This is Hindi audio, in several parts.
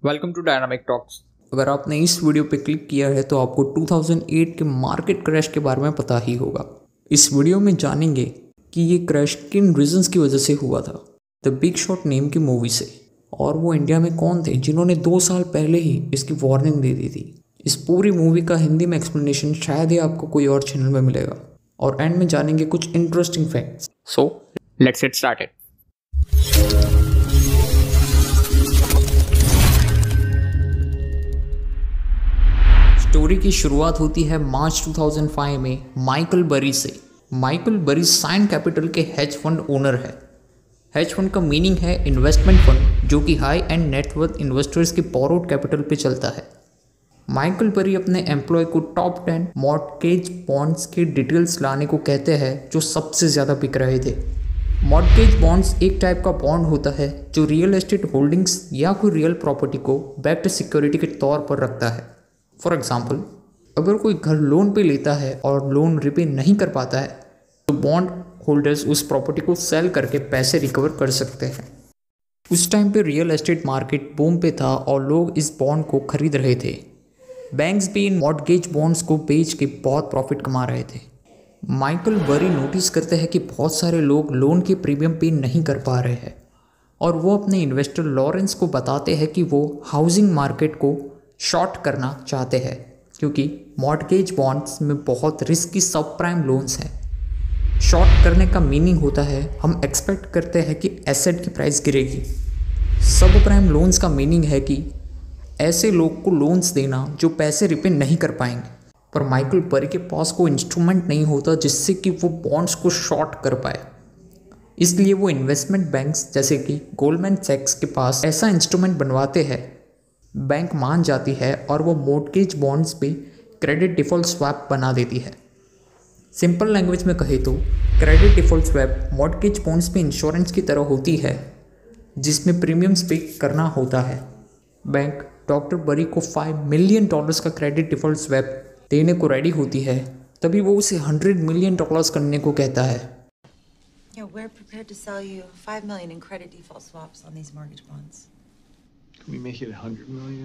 Welcome to dynamic talks. अगर आपने इस वीडियो पे क्लिक किया है तो आपको 2008 के मार्केट क्रैश के बारे में पता ही होगा। इस वीडियो में जानेंगे कि ये क्रैश किन रीजंस की वजह से हुआ था। द बिग शॉट नेम की मूवी से, और वो इंडिया में कौन थे जिन्होंने 2 साल पहले ही इसकी वार्निंग दे दी थी। इस पूरी मूवी का हिंदी में एक्सप्लेनेशन शायद ही आपको कोई और चैनल में मिलेगा, और एंड में जानेंगे कुछ interesting facts. So let's get started. Story की शुरुआत होती है मार्च 2005 में माइकल बरी से। माइकल बरी साइन कैपिटल के हेज फंड ओनर है। हेज फंड का मीनिंग है इन्वेस्टमेंट फंड, जो कि हाई एंड नेटवर्थ इन्वेस्टर्स के बोरोड कैपिटल पे चलता है। माइकल बरी अपने एम्प्लॉय को टॉप 10 मॉर्टगेज बॉन्ड्स के डिटेल्स लाने को कहते हैं जो सबसे ज़्यादा बिक रहे थे। मॉर्टगेज बॉन्ड्स एक टाइप का बॉन्ड होता है जो रियल एस्टेट होल्डिंग्स या कोई रियल प्रॉपर्टी को बैक्ड सिक्योरिटी के तौर पर रखता है। फॉर एग्जाम्पल, अगर कोई घर लोन पे लेता है और लोन रिपे नहीं कर पाता है तो बॉन्ड होल्डर्स उस प्रॉपर्टी को सेल करके पैसे रिकवर कर सकते हैं। उस टाइम पे रियल एस्टेट मार्केट बूम पे था और लोग इस बॉन्ड को खरीद रहे थे। बैंक्स भी इन मॉर्टगेज बॉन्ड्स को बेच के बहुत प्रॉफिट कमा रहे थे। माइकल बरी नोटिस करते हैं कि बहुत सारे लोग लोन के प्रीमियम पे नहीं कर पा रहे हैं, और वो अपने इन्वेस्टर लॉरेंस को बताते हैं कि वो हाउसिंग मार्केट को शॉर्ट करना चाहते हैं, क्योंकि मॉर्टगेज बॉन्ड्स में बहुत रिस्की सब प्राइम लोन्स हैं। शॉर्ट करने का मीनिंग होता है हम एक्सपेक्ट करते हैं कि एसेट की प्राइस गिरेगी। सब प्राइम लोन्स का मीनिंग है कि ऐसे लोग को लोन्स देना जो पैसे रिपे नहीं कर पाएंगे। पर माइकल बरी के पास कोई इंस्ट्रूमेंट नहीं होता जिससे कि वो बॉन्ड्स को शॉर्ट कर पाए, इसलिए वो इन्वेस्टमेंट बैंक्स जैसे कि गोल्डमैन सैक्स के पास ऐसा इंस्ट्रूमेंट बनवाते हैं। बैंक मान जाती है और वो मॉर्टगेज बॉन्ड्स पे क्रेडिट डिफ़ॉल्ट स्वैप बना देती है। सिंपल लैंग्वेज में कहे तो credit default swap mortgage bonds पे इंश्योरेंस की तरह होती है, जिसमें प्रीमियम्स पे करना होता है। बैंक डॉक्टर बरी को $5 मिलियन का क्रेडिट डिफ़ॉल्ट स्वैप देने को रेडी होती है, तभी वो उसे $100 मिलियन करने को कहता है। Yeah, we're prepared to sell you $5 million in credit default swaps on these mortgage bonds. Can we make it $100 million?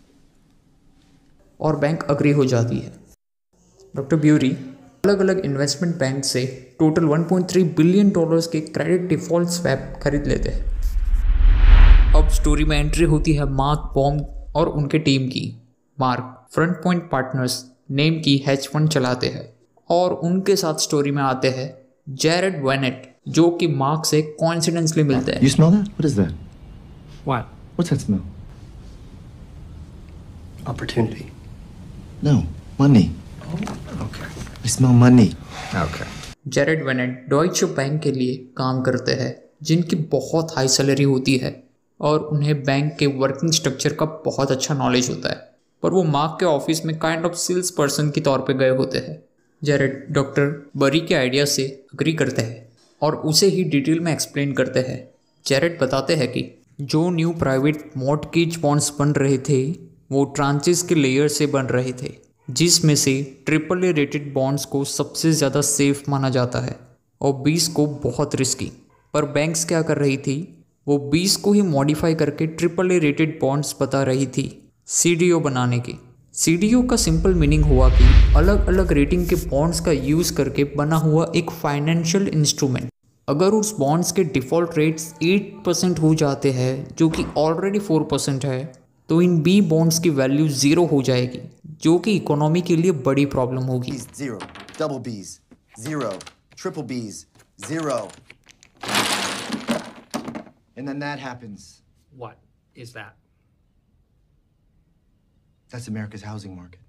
और बैंक अग्री हो जाती है। डॉक्टर ब्यूरी अलग अलग इन्वेस्टमेंट बैंक से टोटल $1.3 बिलियन के क्रेडिट डिफ़ॉल्ट स्वैप खरीद लेते हैं। अब स्टोरी में एंट्री होती है मार्क बॉम और उनके टीम की। Mark front point partners name की हेज फंड चलाते हैं, और उनके साथ स्टोरी में आते हैं जेरेड वेनेट, जो कि मार्क से कोइंसिडेंटली मिलते हैं। You smell that? What is that? What? What's that smell? Opportunity. No, money. Oh, okay. I smell money. Okay. Jared Vennett Deutsche bank के लिए काम करते हैं, जिनकी बहुत हाई सैलरी होती है और उन्हें बैंक के वर्किंग स्ट्रक्चर का बहुत अच्छा नॉलेज होता है। पर वो मार्क के ऑफिस में काइंड ऑफ सेल्स पर्सन की तौर पे गए होते हैं। जेरेड डॉक्टर बरी के आइडिया से अग्री करते हैं और उसे ही डिटेल में एक्सप्लेन करते हैं। जेरेड बताते हैं कि जो न्यू प्राइवेट मॉर्टगेज बॉन्ड्स बन रहे थे वो ट्रांचेस के लेयर से बन रहे थे, जिसमें से AAA रेटेड बॉन्ड्स को सबसे ज़्यादा सेफ माना जाता है और 20 को बहुत रिस्की। पर बैंक्स क्या कर रही थी, वो 20 को ही मॉडिफाई करके AAA रेटेड बॉन्ड्स बता रही थी CDO बनाने के। CDO का सिंपल मीनिंग हुआ कि अलग अलग रेटिंग के बॉन्ड्स का यूज़ करके बना हुआ एक फाइनेंशियल इंस्ट्रूमेंट। अगर उस बॉन्ड्स के डिफ़ॉल्ट रेट्स 8% हो जाते हैं, जो कि ऑलरेडी 4% है, तो इन B बॉन्ड्स की वैल्यू 0 हो जाएगी, जो कि इकोनॉमी के लिए बड़ी प्रॉब्लम होगी। Zero, double B's, 0, triple B's, 0. And then that happens. What is that? That's America's housing market.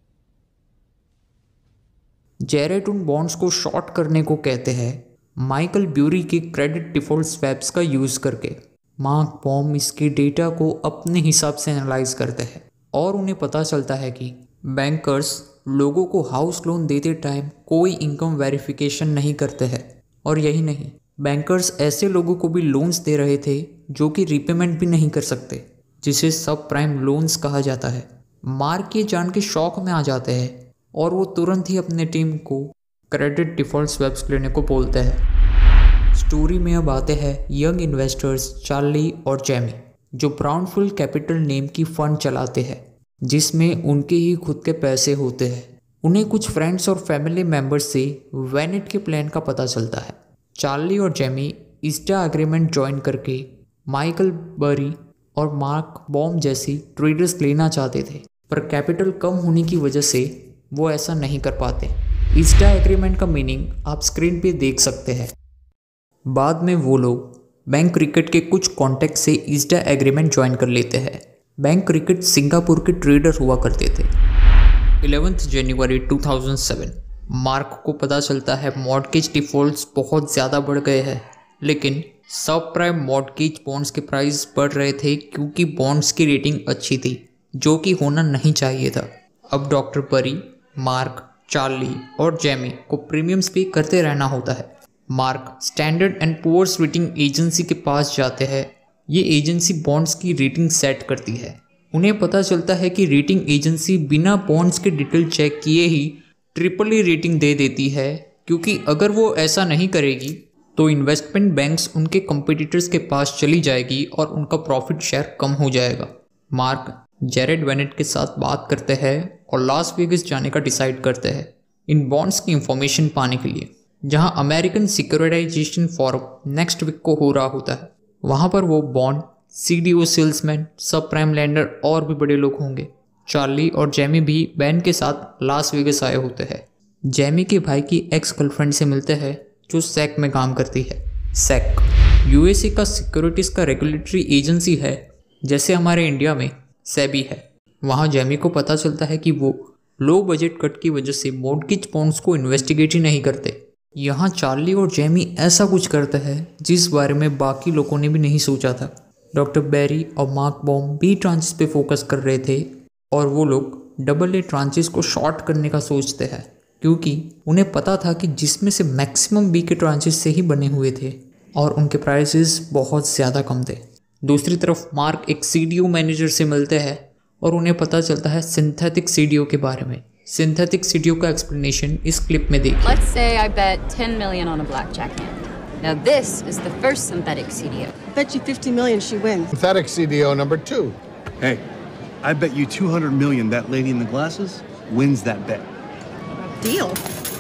Jared उन बॉन्ड्स को शॉर्ट करने को कहते हैं माइकल ब्यूरी के क्रेडिट डिफ़ॉल्ट स्वैप्स का यूज़ करके। मार्क बॉम इसके डेटा को अपने हिसाब से एनालाइज करते हैं और उन्हें पता चलता है कि बैंकर्स लोगों को हाउस लोन देते टाइम कोई इनकम वेरिफिकेशन नहीं करते हैं। और यही नहीं, बैंकर्स ऐसे लोगों को भी लोन्स दे रहे थे जो कि रीपेमेंट भी नहीं कर सकते, जिसे सब प्राइम लोन्स कहा जाता है। मार्क ये जान के शॉक में आ जाते हैं और वो तुरंत ही अपने टीम को क्रेडिट डिफ़ॉल्ट स्वैप्स लेने को बोलते हैं। स्टोरी में अब आते हैं यंग इन्वेस्टर्स चार्ली और जैमी। जो ब्राउनफील्ड कैपिटल नेम की फंड चलाते हैं, जिसमें उनके ही खुद के पैसे होते हैं। उन्हें कुछ फ्रेंड्स और फैमिली मेम्बर्स से वेनेट के प्लान का पता चलता है। चार्ली और जेमी ईस्टा एग्रीमेंट ज्वाइन करके माइकल बरी और मार्क बॉम जैसी ट्रेडर्स लेना चाहते थे, पर कैपिटल कम होने की वजह से वो ऐसा नहीं कर पाते। ईस्टा एग्रीमेंट का मीनिंग आप स्क्रीन पे देख सकते हैं। बाद में वो लोग बैंक क्रिकेट के कुछ कॉन्टैक्ट से ईस्टा एग्रीमेंट ज्वाइन कर लेते हैं। बैंक क्रिकेट सिंगापुर के ट्रेडर हुआ करते थे। 11 जनवरी 2007 मार्क को पता चलता है मॉर्गेज डिफॉल्ट्स बहुत ज़्यादा बढ़ गए हैं, लेकिन सब प्राइम मॉर्गेज बॉन्ड्स के प्राइस बढ़ रहे थे क्योंकि बॉन्ड्स की रेटिंग अच्छी थी, जो कि होना नहीं चाहिए था। अब डॉक्टर बरी, मार्क, चार्ली और जेमी को प्रीमियम्स पे करते रहना होता है। Mark Standard and Poor's rating agency के पास जाते हैं। ये एजेंसी बॉन्ड्स की रेटिंग सेट करती है। उन्हें पता चलता है कि रेटिंग एजेंसी बिना बॉन्ड्स के डिटेल चेक किए ही ट्रिपल रेटिंग दे देती है, क्योंकि अगर वो ऐसा नहीं करेगी तो इन्वेस्टमेंट बैंक्स उनके कंपटीटर्स के पास चली जाएगी और उनका प्रॉफिट शेयर कम हो जाएगा। मार्क जेरेड वेनेट के साथ बात करते हैं और लास वेगस जाने का डिसाइड करते हैं इन बॉन्ड्स की इंफॉर्मेशन पाने के लिए, जहां American securitization forum next week को हो रहा होता है। वहां पर वो bond, CDO salesman, sub prime lender और भी बड़े लोग होंगे। चार्ली और जेमी भी बैन के साथ लास वेगस आए होते हैं। जेमी के भाई की एक्स गर्लफ्रेंड से मिलते हैं जो सेक में काम करती है। सेक यूएसए का सिक्योरिटीज का रेगुलेटरी एजेंसी है, जैसे हमारे इंडिया में सेबी है। वहाँ जेमी को पता चलता है कि वो लो बजट कट की वजह से मॉर्गेज बॉन्ड्स को इन्वेस्टिगेट ही नहीं करते। यहाँ चार्ली और जेमी ऐसा कुछ करते हैं जिस बारे में बाकी लोगों ने भी नहीं सोचा था। डॉक्टर बेरी और मार्क बॉम बी ट्रांचेस पे फोकस कर रहे थे और वो लोग डबल ए ट्रांचेस को शॉर्ट करने का सोचते हैं, क्योंकि उन्हें पता था कि जिसमें से मैक्सिमम बी के ट्रांचेस से ही बने हुए थे और उनके प्राइसेस बहुत ज़्यादा कम थे। दूसरी तरफ मार्क एक सीडीओ मैनेजर से मिलते हैं और उन्हें पता चलता है सिंथेटिक सीडीओ के बारे में। सिंथेटिक सीडीओ का एक्सप्लेनेशन इस क्लिप में देखिए। Let's say I bet 10 million on a blackjack hand. Now this is the first synthetic CDO. Bet you 50 million she wins. Synthetic CDO number 2. Hey, I bet you 200 million that lady in the glasses wins that bet. Deal.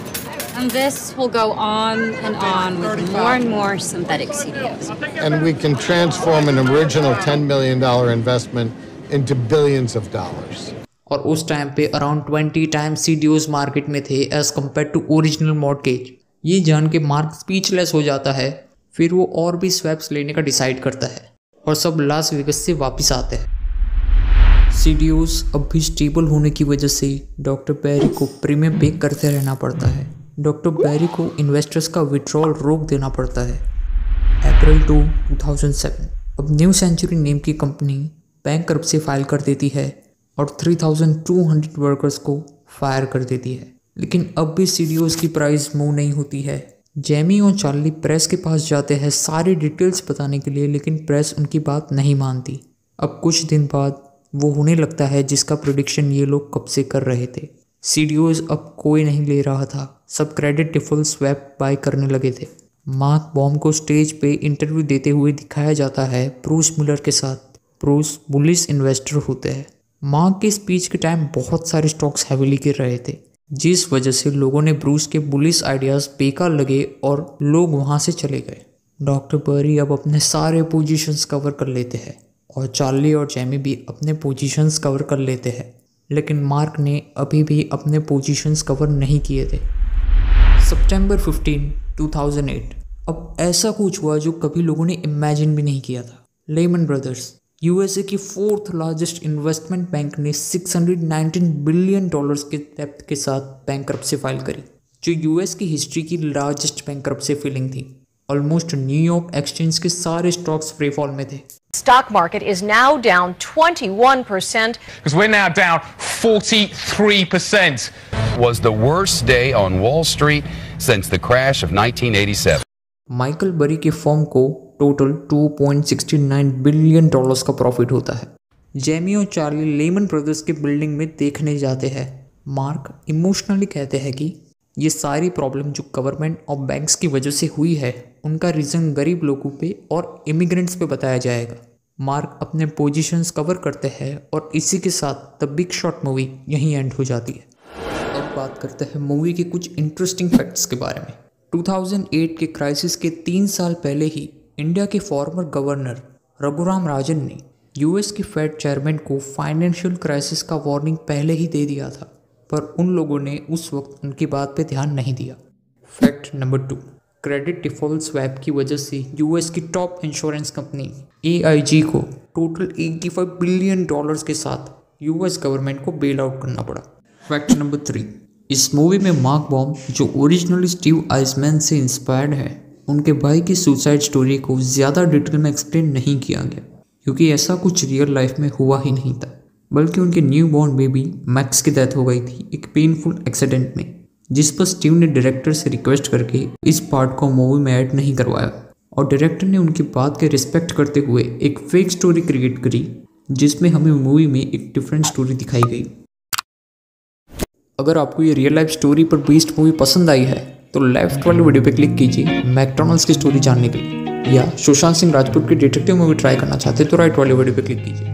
And this will go on with more and more synthetic CDOs. And we can transform an original $10 million investment into billions of dollars. और उस टाइम पे अराउंड 20 टाइम्स सीडीओज मार्केट में थे as compared to original mortgage. ये जान के मार्क स्पीचलेस हो जाता है। फिर वो और भी स्वैप्स लेने का डिसाइड करता है और सब लास वेगस से वापस आते हैं। सीडीओज अब भी स्टेबल होने की वजह से डॉक्टर बेरी को प्रीमियम पे करते रहना पड़ता है। डॉक्टर बेरी को इन्वेस्टर्स का विड्रॉल रोक देना पड़ता है। अप्रैल 2007 अब न्यू सेंचुरी नेम की कंपनी बैंकरप्सी फाइल कर देती है और 3200 वर्कर्स को फायर कर देती है। लेकिन अब भी सीडीओज की प्राइस मूव नहीं होती है। जेमी और चार्ली प्रेस के पास जाते हैं सारी डिटेल्स बताने के लिए, लेकिन प्रेस उनकी बात नहीं मानती। अब कुछ दिन बाद वो होने लगता है जिसका प्रेडिक्शन ये लोग कब से कर रहे थे। सीडीओज अब कोई नहीं ले रहा था, सब क्रेडिट डिफॉल्ट स्वैप बाय करने लगे थे। मार्क बॉम को स्टेज पे इंटरव्यू देते हुए दिखाया जाता है ब्रूस मिलर के साथ। ब्रूस बुलिश इन्वेस्टर होते हैं। मार्क के स्पीच के टाइम बहुत सारे स्टॉक्स हैवीली गिर रहे थे, जिस वजह से लोगों ने ब्रूस के बुलिश आइडियाज़ बेकार लगे और लोग वहाँ से चले गए। डॉक्टर बरी अब अपने सारे पोजीशंस कवर कर लेते हैं और चार्ली और जेमी भी अपने पोजीशंस कवर कर लेते हैं, लेकिन मार्क ने अभी भी अपने पोजीशंस कवर नहीं किए थे। सितंबर 15, 2008 अब ऐसा कुछ हुआ जो कभी लोगों ने इमेजिन भी नहीं किया था। लेमन ब्रदर्स यूएसए की 4th लार्जेस्ट इन्वेस्टमेंट बैंक ने $619 बिलियन के डेब्ट के साथ बैंकरप्सी फाइल करी, जो यूएस की हिस्ट्री की लार्जेस्ट बैंकरप्सी फीलिंग थी। ऑलमोस्ट न्यूयॉर्क एक्सचेंज के सारे स्टॉक्स फ्री फॉल में थे। Stock market is now down 21%. Because we're now down 43%. Was the worst day on Wall Street since the crash of 1987. Michael Burry के फर्म को टोटल $2.69 बिलियन का प्रॉफिट होता है। जेमी और चार्ली लेमन ब्रदर्स के बिल्डिंग में देखने जाते हैं। मार्क इमोशनली कहते हैं कि ये सारी प्रॉब्लम जो गवर्नमेंट और बैंक्स की वजह से हुई है, उनका रीज़न गरीब लोगों पे और इमिग्रेंट्स पे बताया जाएगा। मार्क अपने पोजीशंस कवर करते हैं और इसी के साथ द बिग शॉट मूवी यहीं एंड हो जाती है। अब बात करते हैं मूवी के कुछ इंटरेस्टिंग फैक्ट्स के बारे में। 2008 के क्राइसिस के 3 साल पहले ही इंडिया के फॉर्मर गवर्नर रघुराम राजन ने यूएस के फेड चेयरमैन को फाइनेंशियल क्राइसिस का वार्निंग पहले ही दे दिया था, पर उन लोगों ने उस वक्त उनकी बात पे ध्यान नहीं दिया। Fact number 2, credit default swap की वजह से यूएस की टॉप इंश्योरेंस कंपनी AIG को टोटल $85 बिलियन के साथ यूएस गवर्नमेंट को बेल आउट करना पड़ा। फैक्ट नंबर 3, इस मूवी में मार्क बॉम जो ओरिजिनली स्टीव आइसमैन से इंस्पायर्ड है, उनके भाई की सुसाइड स्टोरी को ज़्यादा डिटेल में एक्सप्लेन नहीं किया गया क्योंकि ऐसा कुछ रियल लाइफ में हुआ ही नहीं था, बल्कि उनके न्यू बॉर्न बेबी मैक्स की डेथ हो गई थी एक पेनफुल एक्सीडेंट में, जिस पर स्टीव ने डायरेक्टर से रिक्वेस्ट करके इस पार्ट को मूवी में ऐड नहीं करवाया और डायरेक्टर ने उनकी बात के रिस्पेक्ट करते हुए एक फेक स्टोरी क्रिएट करी जिसमें हमें मूवी में एक डिफरेंट स्टोरी दिखाई गई। अगर आपको ये रियल लाइफ स्टोरी पर बेस्ड मूवी पसंद आई है तो लेफ्ट वाले वीडियो पे क्लिक कीजिए मैकडॉनल्ड्स की स्टोरी जानने के लिए, या सुशांत सिंह राजपूत की डिटेक्टिव मूवी ट्राई करना चाहते तो राइट वाले वीडियो पे क्लिक कीजिए।